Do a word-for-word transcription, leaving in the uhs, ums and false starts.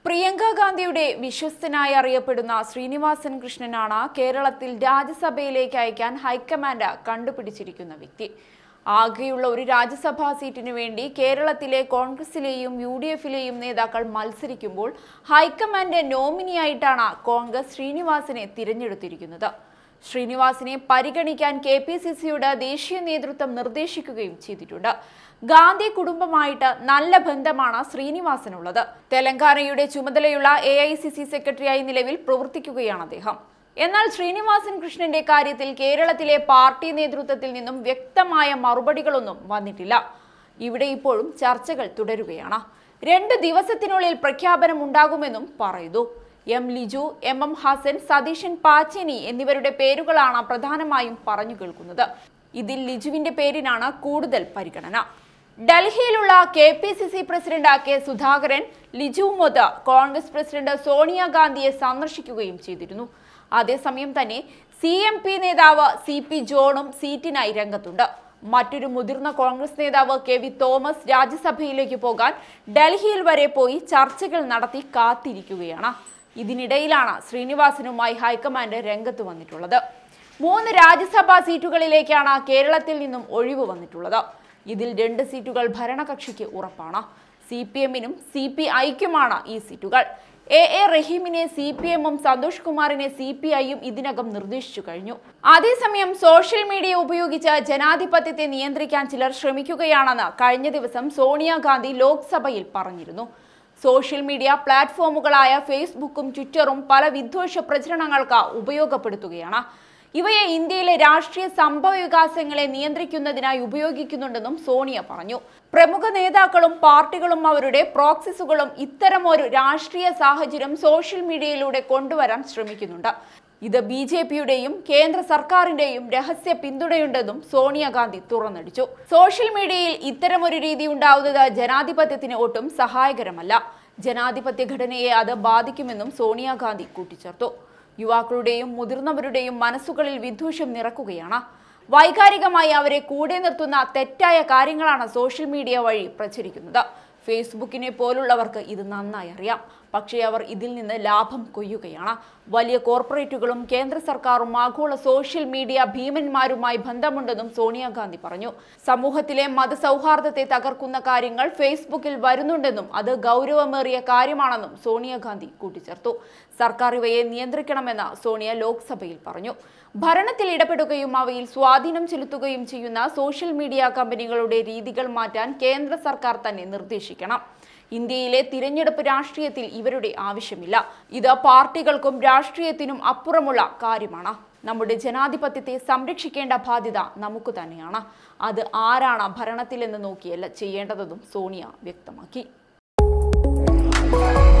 Priyanka Gandhiയുടെ വിശ്വസ്തനായി അറിയപ്പെടുന്ന ശ്രീനിവാസൻ കൃഷ്ണനാണ് കേരളത്തിൽ രാജ്യസഭയിലേക്ക് അയക്കാൻ ഹൈക്കമാൻഡ് കണ്ടുപിടിച്ചിരിക്കുന്ന വ്യക്തി. ആകെയുള്ള ഒരു രാജ്യസഭാ സീറ്റിനു വേണ്ടി കേരളത്തിലെ കോൺഗ്രസിലെയും യു ഡി എഫിലെയും നേതാക്കൾ മത്സരിക്കുമ്പോൾ ഹൈക്കമാൻഡ് നോമിനിയായിട്ടാണ് കോൺഗ്രസ് ശ്രീനിവാസനെ തിരഞ്ഞെടുത്തിരിക്കുന്നത്. ശ്രീനിവാസനെ പരിഗണിക്കാൻ കെ പി സി സിയുടെ ദേശീയ നേതൃത്വം നിർദ്ദേശിക്കുകയും ചെയ്തിട്ടുണ്ട്. ഗാന്ധി കുടുംബമായിട്ട് നല്ല ബന്ധമാണ് ശ്രീനിവാസനുള്ളത്. തെലങ്കാനയുടെ ചുമതലയുള്ള എ ഐ സി സി സെക്രട്ടറിയായി നിലവിൽ പ്രവർത്തിക്കുകയാണ് അദ്ദേഹം. എന്നാൽ ശ്രീനിവാസൻ കൃഷ്ണന്റെ കാര്യത്തിൽ കേരളത്തിലെ പാർട്ടി നേതൃത്വത്തിൽ നിന്നും വ്യക്തമായ മറുപടികളൊന്നും വന്നിട്ടില്ല. ഇവിടെ ഇപ്പോഴും ചർച്ചകൾ തുടരുകയാണ്. രണ്ട് ദിവസത്തിനുള്ളിൽ പ്രഖ്യാപനം ഉണ്ടാകുമെന്നും പറയുന്നു. M Liju, M M Hassan, Satheesan Pacheni എന്നിവരുടെ പേരുകളാണ് പ്രധാനമായും പറഞ്ഞു കേൾക്കുന്നത്. ഇതിൽ ലിജുവിന്റെ പേരിനാണ് കൂടുതൽ പരിഗണന. ഡൽഹിയിലുള്ള K P C C president K Sudhakaran ലിജുവുമൊത്ത് കോൺഗ്രസ് പ്രസിഡന്റ് സോണിയാഗാന്ധിയെ സന്ദർശിക്കുകയും ചെയ്തിരുന്നു. അതേസമയം തന്നെ സി എം പി നേതാവ് സി പി ജോണും സീറ്റിനായി രംഗത്തുണ്ട്. മറ്റൊരു മുതിർന്ന കോൺഗ്രസ് നേതാവ് കെ വി തോമസ് രാജ്യസഭയിലേക്ക് പോകാൻ ഡൽഹിയിൽ വരെ പോയി ചർച്ചകൾ നടത്തി കാത്തിരിക്കുകയാണ്. ഇതിനിടയിലാണ് ശ്രീനിവാസനുമായി ഹൈക്കമാൻഡ് രംഗത്ത് വന്നിട്ടുള്ളത്. മൂന്ന് രാജ്യസഭാ സീറ്റുകളിലേക്കാണ് കേരളത്തിൽ നിന്നും ഒഴിവ് വന്നിട്ടുള്ളത്. ഇതിൽ രണ്ട് സീറ്റുകൾ ഭരണകക്ഷിക്ക് ഉറപ്പാണ്. സി പി എമ്മിനും സി പി ഐക്കുമാണ് ഈ സീറ്റുകൾ. എ എ റഹീമിനെ സി പി എമ്മും സന്തോഷ് കുമാറിനെ സി പി ഐയും ഇതിനകം നിർദ്ദേശിച്ചു കഴിഞ്ഞു. അതേസമയം സോഷ്യൽ മീഡിയ ഉപയോഗിച്ച് ജനാധിപത്യത്തെ നിയന്ത്രിക്കാൻ ചിലർ ശ്രമിക്കുകയാണെന്ന് കഴിഞ്ഞ ദിവസം സോണിയാഗാന്ധി ലോക്സഭയിൽ പറഞ്ഞിരുന്നു. സോഷ്യൽ മീഡിയ പ്ലാറ്റ്ഫോമുകളായ ഫേസ്ബുക്കും ട്വിറ്ററും പല വിദ്വേഷ പ്രചരണങ്ങൾക്ക് ഉപയോഗപ്പെടുത്തുകയാണ്. ഇവയെ ഇന്ത്യയിലെ രാഷ്ട്രീയ സംഭവ വികാസങ്ങളെ നിയന്ത്രിക്കുന്നതിനായി ഉപയോഗിക്കുന്നുണ്ടെന്നും സോണിയ പറഞ്ഞു. പ്രമുഖ നേതാക്കളും പാർട്ടികളും അവരുടെ പ്രോക്സിസുകളും ഇത്തരമൊരു രാഷ്ട്രീയ സാഹചര്യം സോഷ്യൽ മീഡിയയിലൂടെ കൊണ്ടുവരാൻ ശ്രമിക്കുന്നുണ്ട്. ഇത് ബി ജെ പിയുടെയും കേന്ദ്ര സർക്കാരിന്റെയും രഹസ്യ പിന്തുണയുണ്ടെന്നും സോണിയാഗാന്ധി തുറന്നടിച്ചു. സോഷ്യൽ മീഡിയയിൽ ഇത്തരമൊരു രീതി ഉണ്ടാവുന്നത് ജനാധിപത്യത്തിന് ഒട്ടും സഹായകരമല്ല. ജനാധിപത്യ ഘടനയെ അത് ബാധിക്കുമെന്നും സോണിയാഗാന്ധി കൂട്ടിച്ചേർത്തു. യുവാക്കളുടെയും മുതിർന്നവരുടെയും മനസ്സുകളിൽ വിദ്വേഷം നിറക്കുകയാണ്. വൈകാരികമായി അവരെ കൂടെ നിർത്തുന്ന തെറ്റായ കാര്യങ്ങളാണ് സോഷ്യൽ മീഡിയ വഴി പ്രചരിക്കുന്നത്. ഫേസ്ബുക്കിനെ പോലുള്ളവർക്ക് ഇത് നന്നായി അറിയാം. പക്ഷേ അവർ ഇതിൽ നിന്ന് ലാഭം കൊയ്യുകയാണ്. വലിയ കോർപ്പറേറ്റുകളും കേന്ദ്ര സർക്കാരും ആഗോള സോഷ്യൽ മീഡിയ ഭീമന്മാരുമായി ബന്ധമുണ്ടെന്നും സോണിയാഗാന്ധി പറഞ്ഞു. സമൂഹത്തിലെ മതസൗഹാർദ്ദത്തെ തകർക്കുന്ന കാര്യങ്ങൾ ഫേസ്ബുക്കിൽ വരുന്നുണ്ടെന്നും അത് ഗൗരവമേറിയ കാര്യമാണെന്നും സോണിയാഗാന്ധി കൂട്ടിച്ചേർത്തു. സർക്കാർ ഇവയെ നിയന്ത്രിക്കണമെന്ന് സോണിയ ലോക്സഭയിൽ പറഞ്ഞു. ഭരണത്തിൽ ഇടപെടുകയും അവയിൽ സ്വാധീനം ചെലുത്തുകയും ചെയ്യുന്ന സോഷ്യൽ മീഡിയ കമ്പനികളുടെ രീതികൾ മാറ്റാൻ കേന്ദ്ര സർക്കാർ തന്നെ നിർദ്ദേശിക്കണം. ഇന്ത്യയിലെ തിരഞ്ഞെടുപ്പ് രാഷ്ട്രീയത്തിൽ ഇവരുടെ ആവശ്യമില്ല. ഇത് പാർട്ടികൾക്കും രാഷ്ട്രീയത്തിനും അപ്പുറമുള്ള കാര്യമാണ്. നമ്മുടെ ജനാധിപത്യത്തെ സംരക്ഷിക്കേണ്ട ബാധ്യത നമുക്ക് തന്നെയാണ്. അത് ആരാണ് ഭരണത്തിലെന്ന് നോക്കിയല്ല ചെയ്യേണ്ടതെന്നും സോണിയ വ്യക്തമാക്കി.